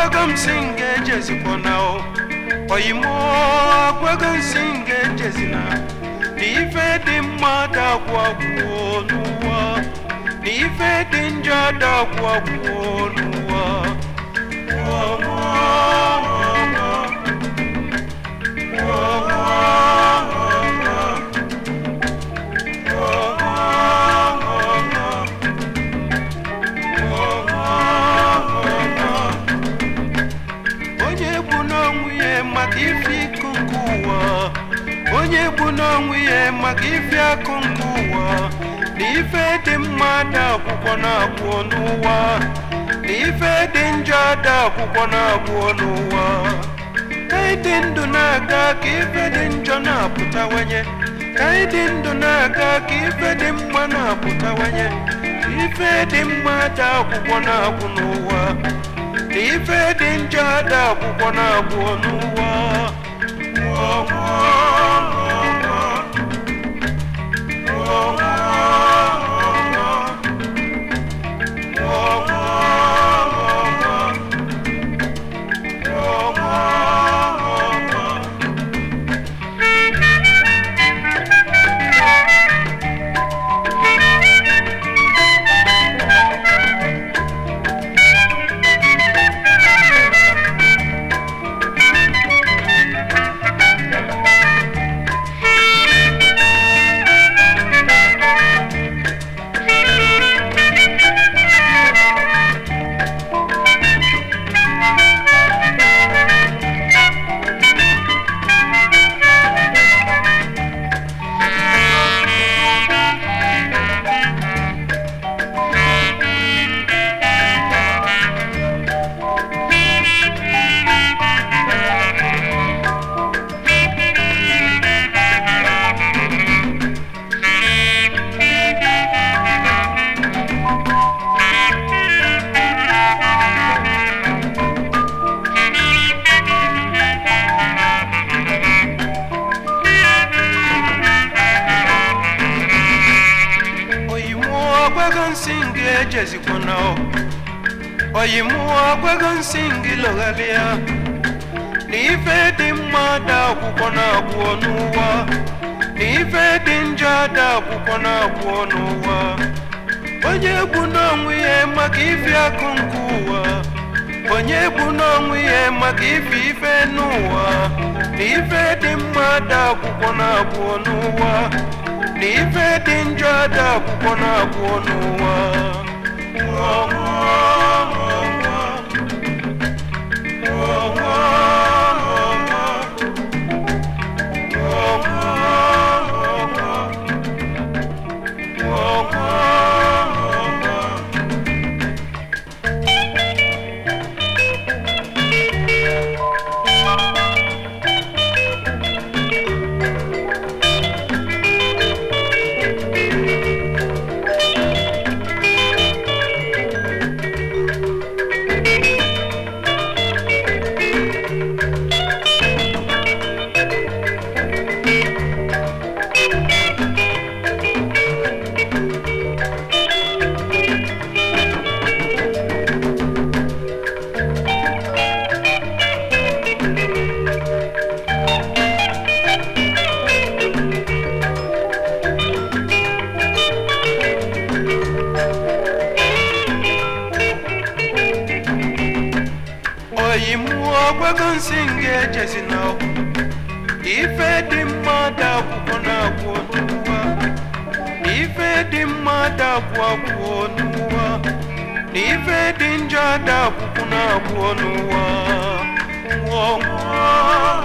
gwagam singe jezi konao oyimo gwagam singe jezi na nife dimada kwa kuonua nife dinjada kwa kuonua Onye bunongu ye magifia kunguwa Nife dimada kukona kuonuwa Nife dinjada kukona kuonuwa Kaidindu naga kife dinjona putawenye Kaidindu naga kife dimwana putawenye Nife dimada kukona kunuwa Nife dinjada kukona kuonuwa Singe jezi konao Oyimua gwagan singi logalia Nife dimada kukona kuonuwa Nife dinjada kukona kuonuwa Onye bunongu ye magifia kunkuwa Onye bunongu ye magifi fenuwa Nife dimada kukona kuonuwa Nife dinjada kukona kuonuwa Oyimua gwagan singe jezi nao Ife dimada kukona kuonuwa Ife dimada kwa kuonuwa Ife dinjada kukona kuonuwa